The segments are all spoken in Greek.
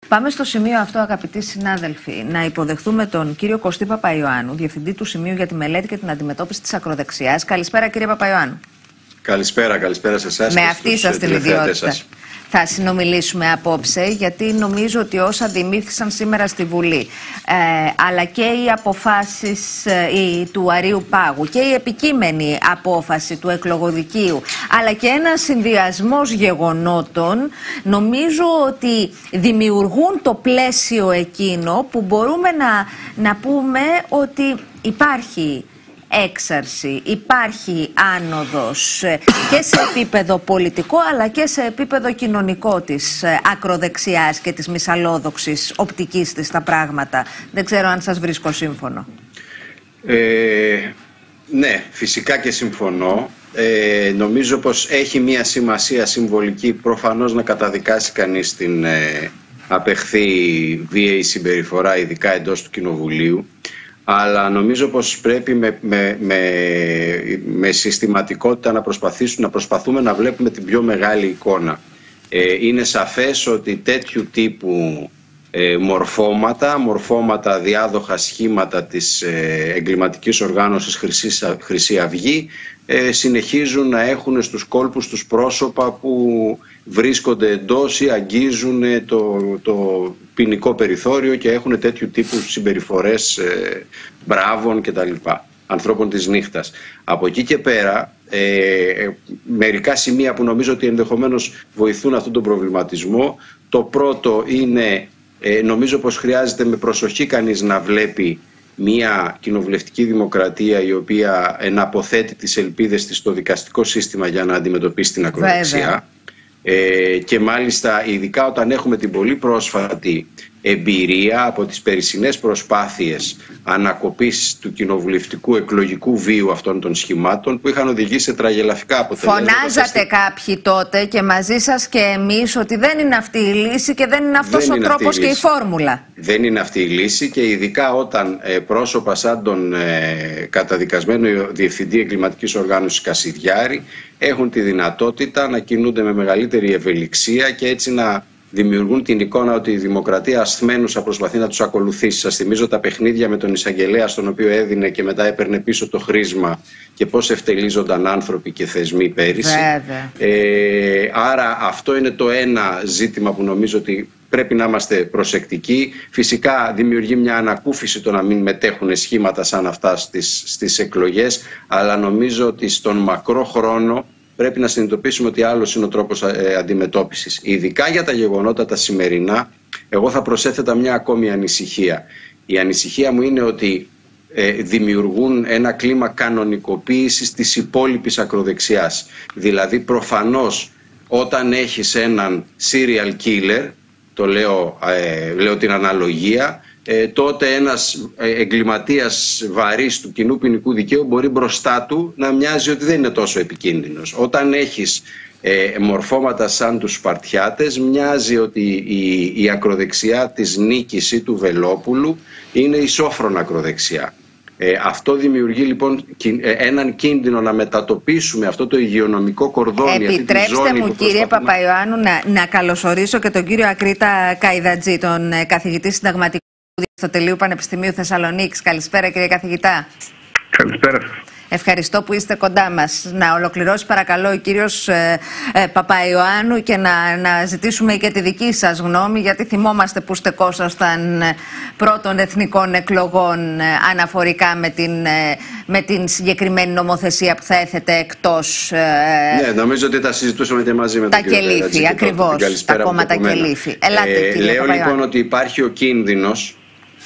Πάμε στο σημείο αυτό, αγαπητοί συνάδελφοι, να υποδεχθούμε τον κύριο Κωστή Παπαϊωάννου, Διευθυντή του Σημείου για τη Μελέτη και την Αντιμετώπιση της Ακροδεξιάς. Καλησπέρα, κύριε Παπαϊωάννου. Καλησπέρα σε εσάς. Με αυτή σας την ιδιότητα. Θα συνομιλήσουμε απόψε, γιατί νομίζω ότι όσα δημήθησαν σήμερα στη Βουλή, αλλά και οι αποφάσεις του Αρείου Πάγου και η επικείμενη απόφαση του εκλογοδικείου, αλλά και ένας συνδυασμός γεγονότων, νομίζω ότι δημιουργούν το πλαίσιο εκείνο που μπορούμε να πούμε ότι υπάρχει έξαρση, υπάρχει άνοδος και σε επίπεδο πολιτικό αλλά και σε επίπεδο κοινωνικό της ακροδεξιάς και της μυσαλλόδοξης οπτικής της στα πράγματα. Δεν ξέρω αν σας βρίσκω σύμφωνο. Ναι, φυσικά και συμφωνώ. Νομίζω πως έχει μια σημασία συμβολική προφανώς να καταδικάσει κανείς την απεχθή βίαιη συμπεριφορά, ειδικά εντός του Κοινοβουλίου. Αλλά νομίζω πως πρέπει με συστηματικότητα να προσπαθούμε να βλέπουμε την πιο μεγάλη εικόνα. Είναι σαφές ότι τέτοιου τύπου μορφώματα, διάδοχα σχήματα της εγκληματικής οργάνωσης Χρυσή Αυγή συνεχίζουν να έχουν στους κόλπους τους πρόσωπα που βρίσκονται εντός ή αγγίζουν το ποινικό περιθώριο και έχουν τέτοιου τύπου συμπεριφορές μπράβων κτλ. Ανθρώπων της νύχτας. Από εκεί και πέρα, μερικά σημεία που νομίζω ότι ενδεχομένως βοηθούν αυτόν τον προβληματισμό. Το πρώτο είναι, νομίζω πως χρειάζεται με προσοχή κανείς να βλέπει μια κοινοβουλευτική δημοκρατία η οποία εναποθέτει τις ελπίδες της στο δικαστικό σύστημα για να αντιμετωπίσει την ακροδεξιά. Και μάλιστα ειδικά όταν έχουμε την πολύ πρόσφατη εμπειρία από τις περσινές προσπάθειες ανακοπής του κοινοβουλευτικού εκλογικού βίου αυτών των σχημάτων που είχαν οδηγήσει σε τραγελαφικά αποτελέσματα. Φωνάζατε κάποιοι τότε και μαζί σας και εμείς ότι δεν είναι αυτή η λύση και δεν είναι αυτός ο τρόπος και η φόρμουλα. Δεν είναι αυτή η λύση και ειδικά όταν πρόσωπα σαν τον καταδικασμένο Διευθυντή Εγκληματικής Οργάνωσης Κασιδιάρη έχουν τη δυνατότητα να κινούνται με μεγαλύτερη ευελιξία και έτσι να δημιουργούν την εικόνα ότι η δημοκρατία ασθμένουσα προσπαθεί να τους ακολουθήσει. Σας θυμίζω τα παιχνίδια με τον εισαγγελέα στον οποίο έδινε και μετά έπαιρνε πίσω το χρήσμα και πώς ευτελίζονταν άνθρωποι και θεσμοί πέρυσι. Άρα αυτό είναι το ένα ζήτημα που νομίζω ότι πρέπει να είμαστε προσεκτικοί. Φυσικά δημιουργεί μια ανακούφιση το να μην μετέχουν σχήματα σαν αυτά στις εκλογές, αλλά νομίζω ότι στον μακρό χρόνο πρέπει να συνειδητοποιήσουμε ότι άλλος είναι ο τρόπος αντιμετώπισης. Ειδικά για τα γεγονότα τα σημερινά, εγώ θα προσέθετα μια ακόμη ανησυχία. Η ανησυχία μου είναι ότι δημιουργούν ένα κλίμα κανονικοποίησης της υπόλοιπης ακροδεξιάς. Δηλαδή προφανώς όταν έχεις έναν serial killer, το λέω την αναλογία, τότε ένας εγκληματίας βαρύς του κοινού ποινικού δικαίου μπορεί μπροστά του να μοιάζει ότι δεν είναι τόσο επικίνδυνος. Όταν έχεις μορφώματα σαν τους Σπαρτιάτες, μοιάζει ότι η ακροδεξιά της Νίκης ή του Βελόπουλου είναι η σόφρονα ακροδεξιά. Αυτό δημιουργεί λοιπόν έναν κίνδυνο να μετατοπίσουμε αυτό το υγειονομικό κορδόνι. Επιτρέψτε μου, κύριε Παπαϊωάννου, να καλωσορίσω και τον κύριο Ακρίτα Καϊδατζή, τον καθηγητή συνταγματικού του Αριστοτελείου Πανεπιστημίου Θεσσαλονίκης. Καλησπέρα, κύριε καθηγητά. Καλησπέρα σας. Ευχαριστώ που είστε κοντά μας. Να ολοκληρώσει παρακαλώ ο κύριος Παπαϊωάννου και να ζητήσουμε και τη δική σας γνώμη, γιατί θυμόμαστε που στεκόσασταν πρώτων εθνικών εκλογών αναφορικά με την συγκεκριμένη νομοθεσία που θα έθετε εκτός. Ναι, νομίζω ότι τα συζητούσαμε και μαζί με τον κύριο Καϊδατζή. Τα Κελίφη, ακριβώς, τα κόμματα Κελίφη. Λέω λοιπόν ότι υπάρχει ο κίνδυνος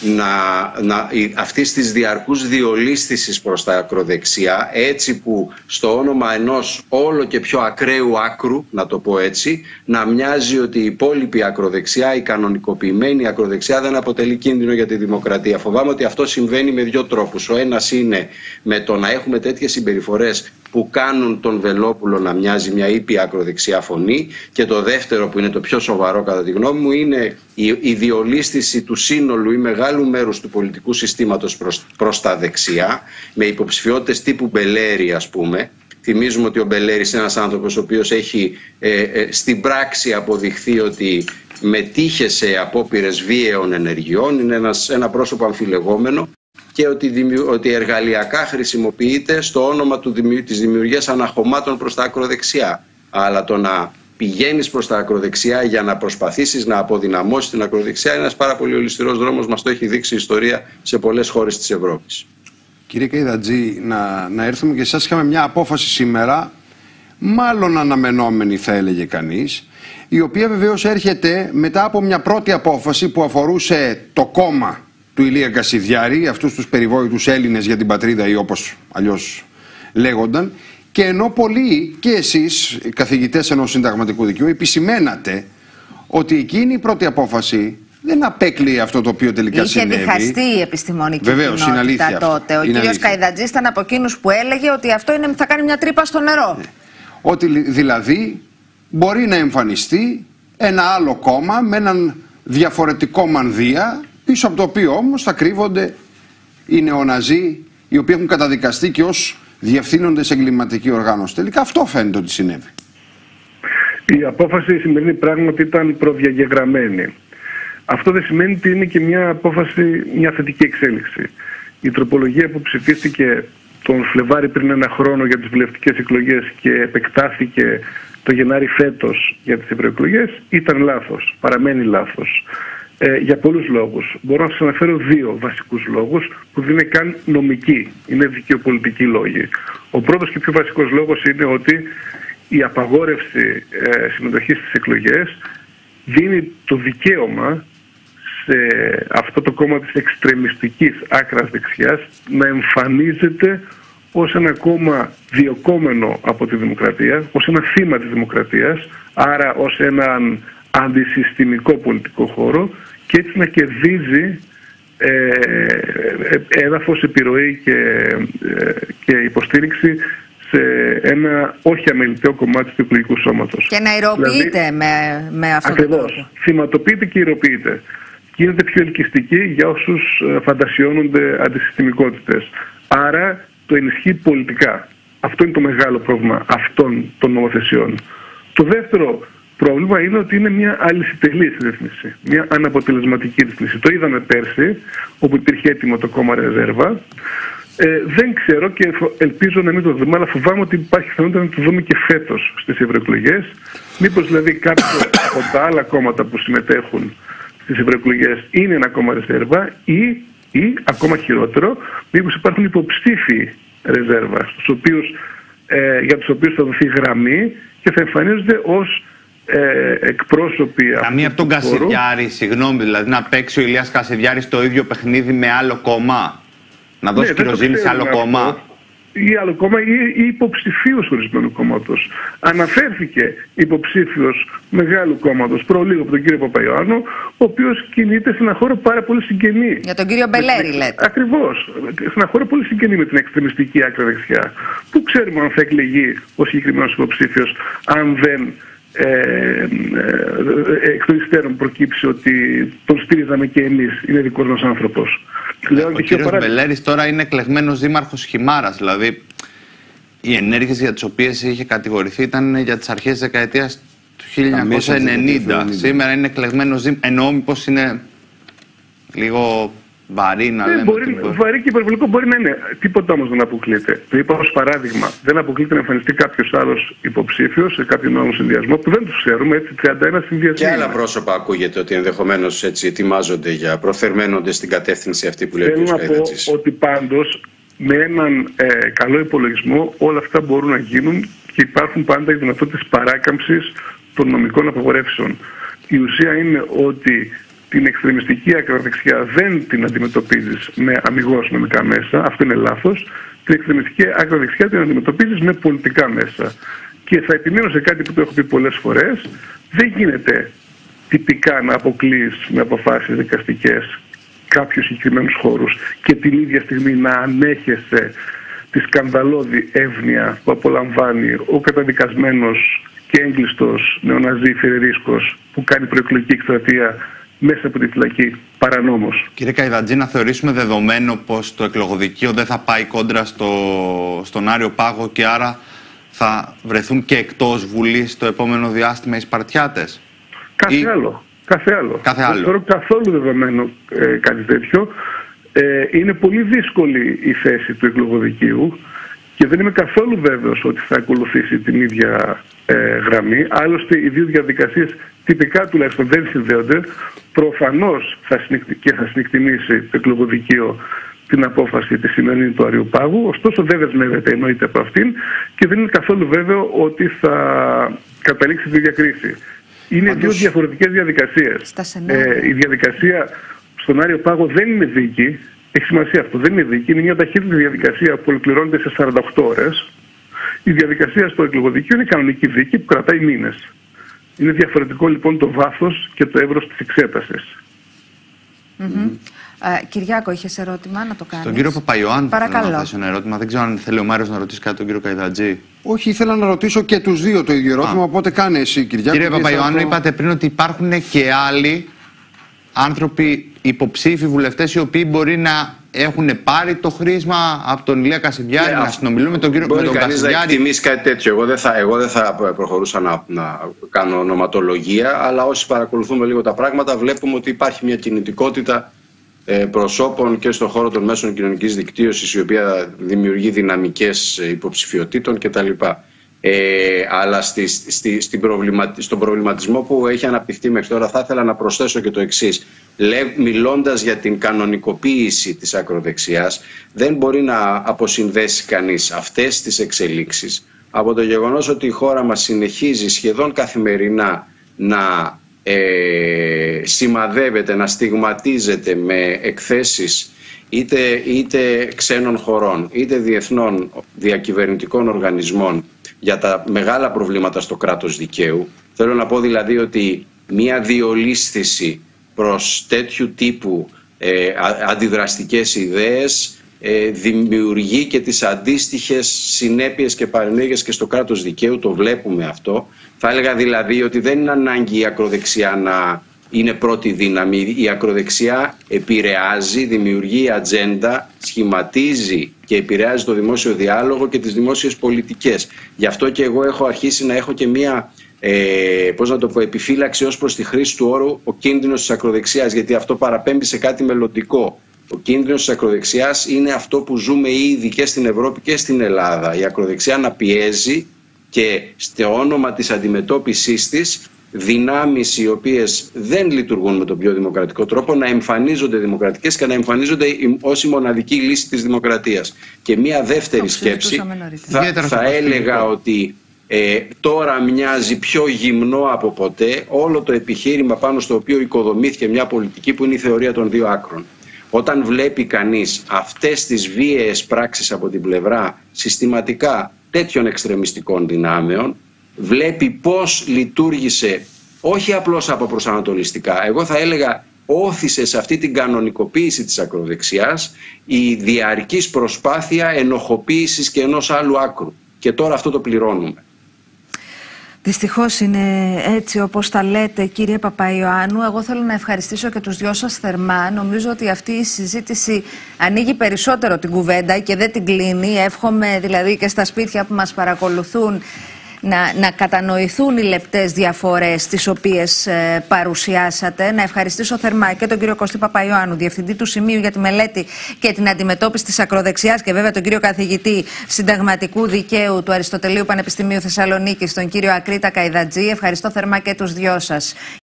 αυτής της διαρκούς διολίσθησης προς τα ακροδεξιά, έτσι που στο όνομα ενός όλο και πιο ακραίου άκρου, να το πω έτσι, να μοιάζει ότι η υπόλοιπη ακροδεξιά, η κανονικοποιημένη ακροδεξιά δεν αποτελεί κίνδυνο για τη δημοκρατία. Φοβάμαι ότι αυτό συμβαίνει με δύο τρόπους. Ο ένας είναι με το να έχουμε τέτοιες συμπεριφορές που κάνουν τον Βελόπουλο να μοιάζει μια ήπια ακροδεξιά φωνή, και το δεύτερο που είναι το πιο σοβαρό κατά τη γνώμη μου είναι η διολίσθηση του σύνολου ή μεγάλου μέρους του πολιτικού συστήματος προς τα δεξιά, με υποψηφιότητες τύπου Μπελέρη, ας πούμε, Θυμίζουμε ότι ο Μπελέρης είναι ένας άνθρωπος ο οποίος έχει στην πράξη αποδειχθεί ότι μετήχε σε απόπειρες βίαιων ενεργειών, είναι ένα πρόσωπο αμφιλεγόμενο και ότι εργαλειακά χρησιμοποιείται στο όνομα της δημιουργίας αναχωμάτων προς τα ακροδεξιά. Αλλά το να πηγαίνεις προς τα ακροδεξιά για να προσπαθήσεις να αποδυναμώσεις την ακροδεξιά είναι ένας πάρα πολύ ολισθηρός δρόμος, μας το έχει δείξει η ιστορία σε πολλές χώρες της Ευρώπης. Κύριε Καϊδατζή, να έρθουμε και εσάς. Είχαμε μια απόφαση σήμερα, μάλλον αναμενόμενη θα έλεγε κανείς, η οποία βεβαίως έρχεται μετά από μια πρώτη απόφαση που αφορούσε το κόμμα του Ηλία Κασιδιάρη, αυτούς τους περιβόητους Έλληνες για την πατρίδα ή όπως αλλιώς λέγονταν, και ενώ πολλοί και εσείς, καθηγητές ενός συνταγματικού δικαίου, επισημένατε ότι εκείνη η πρώτη απόφαση δεν απέκλειε αυτό το οποίο τελικά συνέβη. Είχε διχαστεί η επιστημονική βεβαίως, κοινότητα τότε. Ο κύριος Καϊδατζής ήταν από εκείνους που έλεγε ότι αυτό θα κάνει μια τρύπα στο νερό. Ναι. Ότι δηλαδή μπορεί να εμφανιστεί ένα άλλο κόμμα με έναν διαφορετικό μανδύα, πίσω από το οποίο όμως θα κρύβονται οι νεοναζί, οι οποίοι έχουν καταδικαστεί και ως διευθύνονται σε εγκληματική οργάνωση. Τελικά αυτό φαίνεται ότι συνέβη. Η απόφαση η σημερινή πράγματι ήταν προδιαγεγραμμένη. Αυτό δεν σημαίνει ότι είναι και μια απόφαση, μια θετική εξέλιξη. Η τροπολογία που ψηφίστηκε τον Φλεβάρη πριν ένα χρόνο για τις βουλευτικές εκλογές και επεκτάθηκε το Γενάρη φέτος για τις ευρωεκλογές ήταν λάθος, παραμένει λάθος. Για πολλούς λόγους. Μπορώ να σας αναφέρω δύο βασικούς λόγους που δεν είναι καν νομικοί, είναι δικαιοπολιτικοί λόγοι. Ο πρώτος και πιο βασικός λόγος είναι ότι η απαγόρευση συμμετοχής στις εκλογές δίνει το δικαίωμα σε αυτό το κόμμα της εξτρεμιστικής άκρας δεξιάς να εμφανίζεται ως ένα κόμμα διωκόμενο από τη δημοκρατία, ως ένα θύμα της δημοκρατίας, άρα ως έναν αντισυστημικό πολιτικό χώρο, και έτσι να κερδίζει έδαφος, επιρροή και υποστήριξη σε ένα όχι αμεληταίο κομμάτι του εκλογικού σώματος. Και να ηρωποιείται δηλαδή, με αυτόν τον τρόπο. Ακριβώς. Θυματοποιείται και ηρωποιείται. Γίνεται πιο ελκυστική για όσους φαντασιώνονται αντισυστημικότητες. Άρα το ενισχύει πολιτικά. Αυτό είναι το μεγάλο πρόβλημα αυτών των νομοθεσιών. Το δεύτερο πρόβλημα είναι ότι είναι μια αλυσιτελής ρύθμιση, μια αναποτελεσματική ρύθμιση. Το είδαμε πέρσι, όπου υπήρχε έτοιμο το κόμμα Ρεζέρβα. Δεν ξέρω και ελπίζω να μην το δούμε, αλλά φοβάμαι ότι υπάρχει πιθανότητα να το δούμε και φέτος στις ευρωεκλογές. Μήπως δηλαδή κάποιο από τα άλλα κόμματα που συμμετέχουν στις ευρωεκλογές είναι ένα κόμμα Ρεζέρβα ή ακόμα χειρότερο, μήπως υπάρχουν υποψήφοι Ρεζέρβα, για τους οποίους θα δοθεί γραμμή και θα εμφανίζονται ως εκπρόσωποι. Καμία από τον Κασιδιάρη, συγγνώμη, δηλαδή να παίξει ο Ηλίας Κασιδιάρης το ίδιο παιχνίδι με άλλο κόμμα, να δώσει κυροζήνη σε άλλο κόμμα. Ή άλλο κόμμα ή υποψηφίος ορισμένου κόμματος. Αναφέρθηκε υποψήφιος μεγάλου κόμματος προλίγο από τον κύριο Παπαϊωάννου, ο οποίος κινείται σε ένα χώρο πάρα πολύ συγγενή. Για τον κύριο Μπελέρη λέτε. Ακριβώς. Σε ένα χώρο πολύ συγγενή με την εξτρεμιστική άκρα δεξιά. Πού ξέρουμε αν θα εκλεγεί ο συγκεκριμένος υποψήφιος, αν δεν εκ των υστέρων προκύψει ότι τον στήριζαμε και εμείς, είναι δικός μας άνθρωπος. Ο κύριος Μπελέρης τώρα είναι εκλεγμένος δήμαρχος Χιμάρας, δηλαδή οι ενέργειες για τις οποίες είχε κατηγορηθεί ήταν για τις αρχές της δεκαετίας του 1990. Σήμερα είναι εκλεγμένος δήμαρχος, εννοώ μήπως είναι λίγο βαρύ να λέμε. Βαρύ και υπερβολικό μπορεί να είναι. Τίποτα όμως δεν αποκλείεται. Το είπα ως παράδειγμα. Δεν αποκλείεται να εμφανιστεί κάποιος άλλος υποψήφιος σε κάποιον άλλο συνδυασμό που δεν τους ξέρουμε. Έτσι, 31 συνδυασμοί. Και άλλα πρόσωπα ακούγεται ότι ενδεχομένως έτσι ετοιμάζονται προθερμαίνονται στην κατεύθυνση αυτή που λέει ο κ. Καϊδατζής. Θέλω να πω ότι πάντως με έναν καλό υπολογισμό όλα αυτά μπορούν να γίνουν και υπάρχουν πάντα οι δυνατότητες παράκαμψης των νομικών απαγορεύσεων. Η ουσία είναι ότι την εξτρεμιστική ακροδεξιά δεν την αντιμετωπίζεις με αμιγώς νομικά μέσα, αυτό είναι λάθος. Την εξτρεμιστική ακροδεξιά την αντιμετωπίζεις με πολιτικά μέσα. Και θα επιμείνω σε κάτι που το έχω πει πολλές φορές, δεν γίνεται τυπικά να αποκλείς με αποφάσεις δικαστικές κάποιους συγκεκριμένους χώρους και την ίδια στιγμή να ανέχεσαι τη σκανδαλώδη εύνοια που απολαμβάνει ο καταδικασμένος και έγκλειστος νεοναζί Φερερίσκος που κάνει προεκλογική εκστρατεία μέσα από τη φυλακή παρανόμως. Κύριε Καϊδατζή, να θεωρήσουμε δεδομένο πως το εκλογοδικείο δεν θα πάει κόντρα στον Άριο Πάγο και άρα θα βρεθούν και εκτός Βουλής το επόμενο διάστημα οι Σπαρτιάτες? Κάθε άλλο. Δεν θεωρώ καθόλου δεδομένο κάτι τέτοιο. Είναι πολύ δύσκολη η θέση του εκλογοδικείου και δεν είμαι καθόλου βέβαιος ότι θα ακολουθήσει την ίδια γραμμή. Άλλωστε οι δύο διαδικασίες τυπικά τουλάχιστον δεν συνδέονται. Προφανώς θα συνεκτιμήσει το εκλογοδικείο την απόφαση τη σημερινή του Αριοπάγου, ωστόσο δεν δεσμεύεται εννοείται από αυτήν και δεν είναι καθόλου βέβαιο ότι θα καταλήξει τη διακρίση. Είναι δύο διαφορετικές διαδικασίες. Η διαδικασία στον Αριοπάγο δεν είναι δίκη, έχει σημασία αυτό, δεν είναι δίκη, είναι μια ταχύτερη διαδικασία που ολοκληρώνεται σε 48 ώρες. Η διαδικασία στο εκλογοδικείο είναι κανονική δίκη που κρατάει μήνες. Είναι διαφορετικό λοιπόν το βάθος και το εύρος της εξέτασης. Κυριάκο, είχες ερώτημα να το κάνεις? Στον κύριο Παπαϊωάννου θέλω να θέσω ένα ερώτημα. Δεν ξέρω αν θέλει ο Μάριος να ρωτήσει κάτι τον κύριο Καϊδατζή. Όχι, ήθελα να ρωτήσω και τους δύο το ίδιο ερώτημα, οπότε κάνε εσύ, Κυριάκο. Κύριε Παπαϊωάννου, είπατε πριν ότι υπάρχουν και άλλοι άνθρωποι υποψήφοι βουλευτές οι οποίοι μπορεί να έχουν πάρει το χρήσμα από τον Ηλία Κασιδιάρη, να συνομιλούν με τον κύριο Κασιδιάρη. Μπορεί κανείς να εκτιμήσει κάτι τέτοιο. Εγώ δεν θα προχωρούσα να κάνω ονοματολογία, αλλά όσοι παρακολουθούμε λίγο τα πράγματα βλέπουμε ότι υπάρχει μια κινητικότητα προσώπων και στον χώρο των μέσων κοινωνικής δικτύωσης, η οποία δημιουργεί δυναμικές υποψηφιωτήτων κτλ. Αλλά στον προβληματισμό που έχει αναπτυχθεί μέχρι τώρα θα ήθελα να προσθέσω και το εξής. Μιλώντας για την κανονικοποίηση της ακροδεξιάς, δεν μπορεί να αποσυνδέσει κανείς αυτές τις εξελίξεις από το γεγονός ότι η χώρα μας συνεχίζει σχεδόν καθημερινά να σημαδεύεται, να στιγματίζεται με εκθέσεις είτε ξένων χωρών είτε διεθνών διακυβερνητικών οργανισμών για τα μεγάλα προβλήματα στο κράτος δικαίου. Θέλω να πω δηλαδή ότι μια διολίσθηση προς τέτοιου τύπου αντιδραστικές ιδέες δημιουργεί και τις αντίστοιχες συνέπειες και παρενέργειες και στο κράτος δικαίου. Το βλέπουμε αυτό. Θα έλεγα δηλαδή ότι δεν είναι ανάγκη η ακροδεξιά να είναι πρώτη δύναμη. Η ακροδεξιά επηρεάζει, δημιουργεί ατζέντα, σχηματίζει και επηρεάζει το δημόσιο διάλογο και τις δημόσιες πολιτικές. Γι' αυτό και εγώ έχω αρχίσει να έχω και μία επιφύλαξη ως προς τη χρήση του όρου ο κίνδυνος της ακροδεξιάς, γιατί αυτό παραπέμπει σε κάτι μελλοντικό. Ο κίνδυνος της ακροδεξιάς είναι αυτό που ζούμε ήδη και στην Ευρώπη και στην Ελλάδα. Η ακροδεξιά να πιέζει και στο όνομα της αντιμετώπισης της δυνάμεις οι οποίες δεν λειτουργούν με τον πιο δημοκρατικό τρόπο να εμφανίζονται δημοκρατικές και να εμφανίζονται ως η μοναδική λύση της δημοκρατίας. Και μία δεύτερη σκέψη, θα έλεγα ότι τώρα μοιάζει πιο γυμνό από ποτέ όλο το επιχείρημα πάνω στο οποίο οικοδομήθηκε μια πολιτική που είναι η θεωρία των δύο άκρων. Όταν βλέπει κανείς αυτές τις βίαιες πράξεις από την πλευρά συστηματικά τέτοιων εξτρεμιστικών δυνάμεων, βλέπει πώς λειτουργήσε όχι απλώς από προσανατολιστικά, εγώ θα έλεγα όθησε σε αυτή την κανονικοποίηση της ακροδεξιάς η διαρκής προσπάθεια ενοχοποίησης και ενός άλλου άκρου. Και τώρα αυτό το πληρώνουμε. Δυστυχώς είναι έτσι όπως τα λέτε, κύριε Παπαϊωάννου. Εγώ θέλω να ευχαριστήσω και τους δυο σας θερμά. Νομίζω ότι αυτή η συζήτηση ανοίγει περισσότερο την κουβέντα και δεν την κλείνει. Εύχομαι δηλαδή και στα σπίτια που μας παρακολουθούν να κατανοηθούν οι λεπτές διαφορές τις οποίες παρουσιάσατε. Να ευχαριστήσω θερμά και τον κύριο Κωστή Παπαϊωάννου, Διευθυντή του Σημείου για τη Μελέτη και την Αντιμετώπιση της Ακροδεξιάς, και βέβαια τον κύριο Καθηγητή Συνταγματικού Δικαίου του Αριστοτελείου Πανεπιστημίου Θεσσαλονίκης, τον κύριο Ακρίτα Καϊδατζή. Ευχαριστώ θερμά και τους δυο σας.